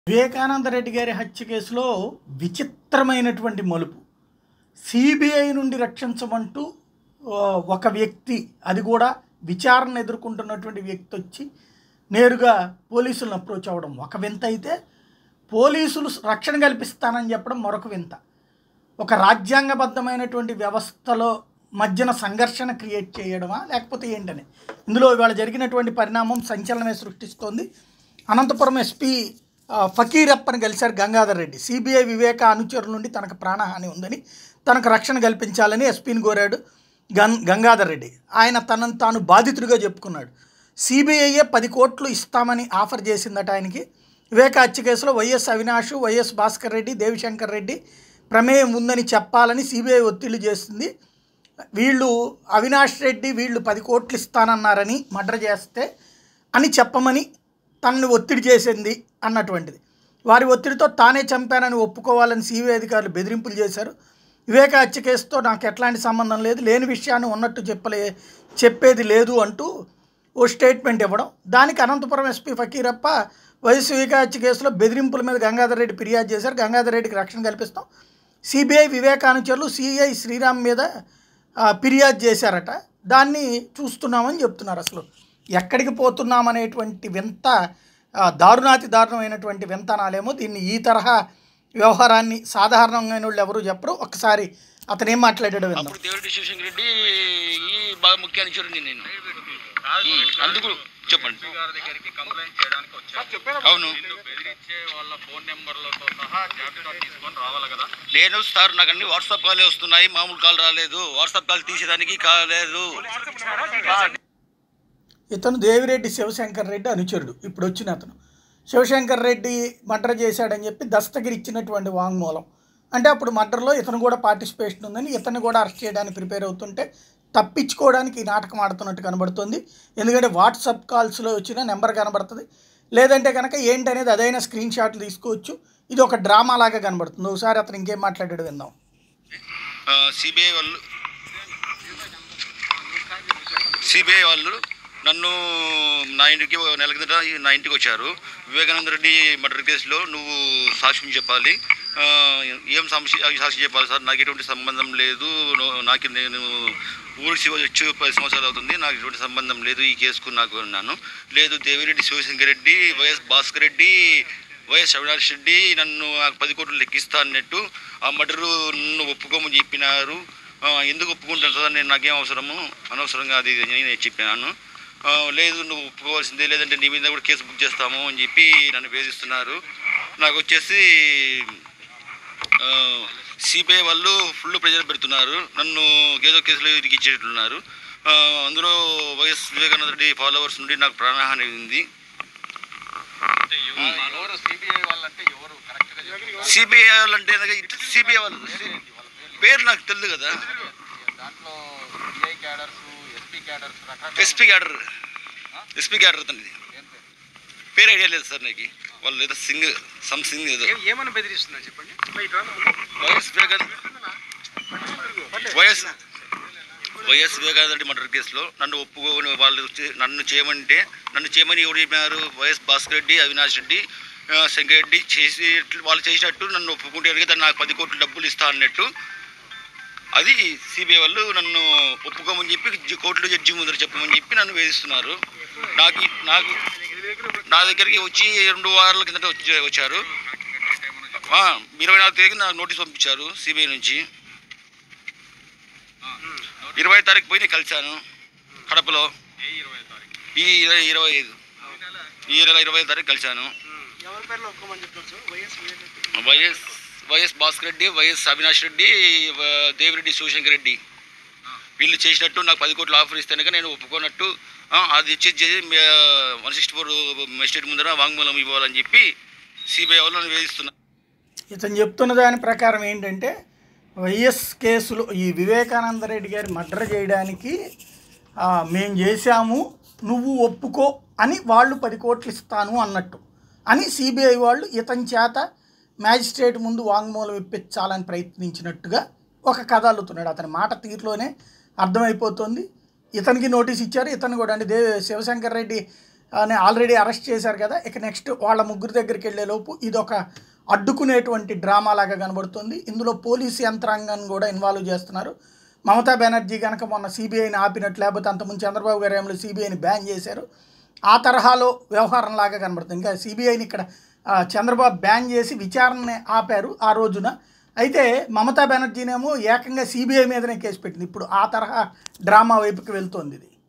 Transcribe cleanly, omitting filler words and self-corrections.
వివేకానంద రెడ్డి గారి హత్య కేసులో విచిత్రమైనటువంటి మలుపు. సిబిఐ నుండి రక్షించమంటూ ఒక వ్యక్తి, అది కూడా విచారణ ఎదుర్కొంటున్నటువంటి వ్యక్తి వచ్చి నేరుగా పోలీసులను అప్రోచ్ అవ్వడం ఒక వింత అయితే, పోలీసులు రక్షణ కల్పిస్తానని చెప్పడం మరొక వింత. ఒక రాజ్యాంగబద్ధమైనటువంటి వ్యవస్థలో మధ్యన సంఘర్షణ క్రియేట్ చేయడమా లేకపోతే ఏంటని ఇందులో ఇవాళ జరిగినటువంటి పరిణామం సంచలనమే సృష్టిస్తోంది. అనంతపురం ఎస్పీ ఫకీరప్పని కలిశారు గంగాధర్ రెడ్డి. సిబిఐ వివేక అనుచరుల నుండి తనకు ప్రాణహాని ఉందని, తనకు రక్షణ కల్పించాలని ఎస్పీని కోరాడు గంగాధర్ రెడ్డి. ఆయన తనను తాను బాధితుడిగా చెప్పుకున్నాడు. సిబిఐయే 10 కోట్లు ఇస్తామని ఆఫర్ చేసిందట ఆయనకి. వివేక హత్య కేసులో వైఎస్ అవినాష్, వైఎస్ భాస్కర్ రెడ్డి, దేవిశంకర్ రెడ్డి ప్రమేయం ఉందని చెప్పాలని సిబిఐ ఒత్తిళ్లు చేస్తుంది. వీళ్ళు అవినాష్ రెడ్డి వీళ్ళు 10 కోట్లు ఇస్తానన్నారని మర్డర్ చేస్తే అని చెప్పమని తనని ఒత్తిడి చేసింది అన్నటువంటిది. వారి ఒత్తిడితో తానే చంపానని ఒప్పుకోవాలని సిబిఐ అధికారులు బెదిరింపులు చేశారు. వివేక హత్య కేసుతో నాకు ఎట్లాంటి సంబంధం లేదు, లేని విషయాన్ని ఉన్నట్టు చెప్పేది లేదు అంటూ ఓ స్టేట్మెంట్ ఇవ్వడం. దానికి అనంతపురం ఎస్పీ ఫకీరప్ప వైఎస్ వివేక హత్య కేసులో బెదిరింపుల మీద గంగాధర్ రెడ్డి ఫిర్యాదు చేశారు. గంగాధర్ రెడ్డికి రక్షణ కల్పిస్తాం. సిబిఐ వివేక అనుచరులు సిఐ శ్రీరామ్ మీద ఫిర్యాదు చేశారట. దాన్ని చూస్తున్నామని చెప్తున్నారు. అసలు ఎక్కడికి పోతున్నామనేటువంటి వింత, దారుణమైనటువంటి వింతనాలేమో దీన్ని. ఈ తరహా వ్యవహారాన్ని సాధారణంగా వాళ్ళు ఎవరు చెప్పరు. ఒక్కసారి అతను ఏం మాట్లాడాడు విందాం. రెడ్డి బాగా ముఖ్య అనుచరుని నేను, అందుకు చెప్పండి. అవును, నేను సార్ నాకు అన్ని వాట్సాప్ కాలే వస్తున్నాయి, మామూలు కాల్ రాలేదు. వాట్సాప్ కాల్ తీసేదానికి కాలేదు. ఇతను దేవిరెడ్డి శివశంకర్ రెడ్డి అనుచరుడు. ఇప్పుడు వచ్చిన అతను శివశంకర్ రెడ్డి మర్డర్ చేశాడని చెప్పి దస్తగిరి ఇచ్చినటువంటి వాంగ్మూలం. అంటే అప్పుడు మర్డర్లో ఇతను కూడా పార్టిసిపేషన్ ఉందని, ఇతను కూడా అరెస్ట్ చేయడానికి ప్రిపేర్ అవుతుంటే తప్పించుకోవడానికి ఈ నాటకం ఆడుతున్నట్టు కనబడుతుంది. ఎందుకంటే వాట్సాప్ కాల్స్లో వచ్చిన నెంబర్ కనబడుతుంది, లేదంటే కనుక ఏంటనేది అదైనా స్క్రీన్ షాట్లు తీసుకోవచ్చు. ఇది ఒక డ్రామా లాగా కనబడుతుంది. ఒకసారి అతను ఇంకేం మాట్లాడాడు విందాం. సిబిఐ వాళ్ళు నన్ను నా ఇంటికి నెల కిందట నా ఇంటికి వచ్చారు. వివేకానంద రెడ్డి మర్డర్ కేసులో నువ్వు సాక్ష్యం చెప్పాలి. ఏం సాక్షి చెప్పాలి సార్? నాకు ఎటువంటి సంబంధం లేదు, నేను ఊరికి వచ్చి 10 సంవత్సరాలు అవుతుంది, నాకు ఎటువంటి సంబంధం లేదు ఈ కేసుకు నాకు అన్నాను. లేదు, దేవిరెడ్డి శివశంకర్ రెడ్డి, వైఎస్ భాస్కర్ రెడ్డి, వైఎస్ అవినాష్ రెడ్డి నన్ను 10 కోట్లు లెక్కిస్తా అన్నట్టు ఆ మర్డరు నన్ను ఒప్పుకోమని చెప్పినారు. ఎందుకు ఒప్పుకుంటాను సార్, నేను నాకేం అవసరము, అనవసరంగా అది నేను చెప్పినాను. లేదు, నువ్వు ఒప్పుకోవాల్సిందే, లేదంటే నీ మీద కూడా కేసు బుక్ చేస్తాము అని చెప్పి నన్ను వేధిస్తున్నారు. నాకు వచ్చేసి సిబిఐ వాళ్ళు ఫుల్ ప్రెజర్ పెడుతున్నారు. నన్ను ఏదో కేసులో ఇరికిచ్చేట్లున్నారు. అందులో వైఎస్ వివేకానంద రెడ్డి ఫాలోవర్స్ నుండి నాకు ప్రాణహాని ఉంది. సిబిఐ వాళ్ళంటే సిబిఐ వాళ్ళు పేరు నాకు తెలియదు కదా. ఎస్పీ క్యాడర్ అతనిది పేరు ఐడియా లేదు సార్ నాకు. వాళ్ళు ఏదో సింగ్ ఏదో ఏమని బెదిరిస్తున్నారు చెప్పండి. వైఎస్ వివేకానంద రెడ్డి మర్డర్ కేసులో నన్ను ఒప్పుకోని వాళ్ళు నన్ను చేయమని ఎవరు చెప్పినారు? వైఎస్ భాస్కర్ రెడ్డి, అవినాష్ రెడ్డి, శంకర్ రెడ్డి వాళ్ళు చేసినట్టు నన్ను ఒప్పుకుంటే దాన్ని నాకు 10 కోట్లు డబ్బులు ఇస్తా అన్నట్టు. అది సిబిఐ వాళ్ళు నన్ను ఒప్పుకోమని చెప్పి కోర్టులో జడ్జి ముందర చెప్పమని చెప్పి నన్ను వేధిస్తున్నారు. నాకు నా దగ్గరికి వచ్చి 2 వారాల కిందట వచ్చారు. 24 తారీఖు నాకు నోటీస్ పంపించారు సిబిఐ నుంచి. 20 తారీఖు పోయి నేను కలిశాను కడపలో. ఈ 25 తారీఖు కలిశాను. వైఎస్ భాస్కర్ రెడ్డి, వైఎస్ అవినాష్ రెడ్డి, దేవిరెడ్డి శివశంకర్ రెడ్డి వీళ్ళు చేసినట్టు నాకు 10 కోట్లు ఆఫర్ ఇస్తేనే నేను ఒప్పుకున్నట్టు అది ఇచ్చేసి 164 మెజిస్ట్రేట్ ముందర వాంగ్మూలం ఇవ్వాలని చెప్పి సిబిఐ వాళ్ళు నన్ను వేధిస్తున్నారు. ఇతను చెప్తున్న దాని ప్రకారం ఏంటంటే, వైఎస్ కేసులో ఈ వివేకానంద రెడ్డి గారి మర్డర్ చేయడానికి మేము చేశాము, నువ్వు ఒప్పుకో అని వాళ్ళు 10 కోట్లు ఇస్తాను అన్నట్టు అని సిబిఐ వాళ్ళు ఇతని చేత మ్యాజిస్ట్రేట్ ముందు వాంగ్మూలం ఇప్పించాలని ప్రయత్నించినట్టుగా ఒక కథ అల్లుతున్నాడు. అతని మాట తీరులోనే అర్థమైపోతుంది. ఇతనికి నోటీస్ ఇచ్చారు, ఇతను కూడా అంటే శివశంకర్ రెడ్డి అని ఆల్రెడీ అరెస్ట్ చేశారు కదా. ఇక నెక్స్ట్ వాళ్ళ ముగ్గురు దగ్గరికి వెళ్ళేలోపు ఇదొక అడ్డుకునేటువంటి డ్రామా లాగా కనబడుతుంది. ఇందులో పోలీసు యంత్రాంగాన్ని కూడా ఇన్వాల్వ్ చేస్తున్నారు. మమతా బెనర్జీ కనుక మొన్న సిబిఐని ఆపినట్టు, లేకపోతే అంతకుముందు చంద్రబాబు గారు ఏమో సిబిఐని బ్యాన్ చేశారు, ఆ తరహాలో వ్యవహారం లాగా కనబడుతుంది. ఇంకా సిబిఐని ఇక్కడ చంద్రబాబు బ్యాన్ చేసి విచారణని ఆపారు ఆ రోజున. అయితే మమతా బెనర్జీనేమో ఏకంగా సిబిఐ మీదనే కేసు పెట్టింది. ఇప్పుడు ఆ తరహా డ్రామా వైపుకి వెళ్తోంది ఇది.